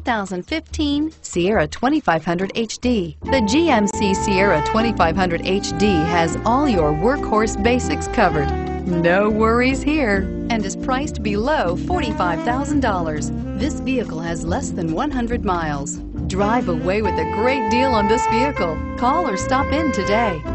2015 Sierra 2500 HD. The GMC Sierra 2500 HD has all your workhorse basics covered. No worries here, and is priced below $45,000. This vehicle has less than 100 miles. Drive away with a great deal on this vehicle. Call or stop in today.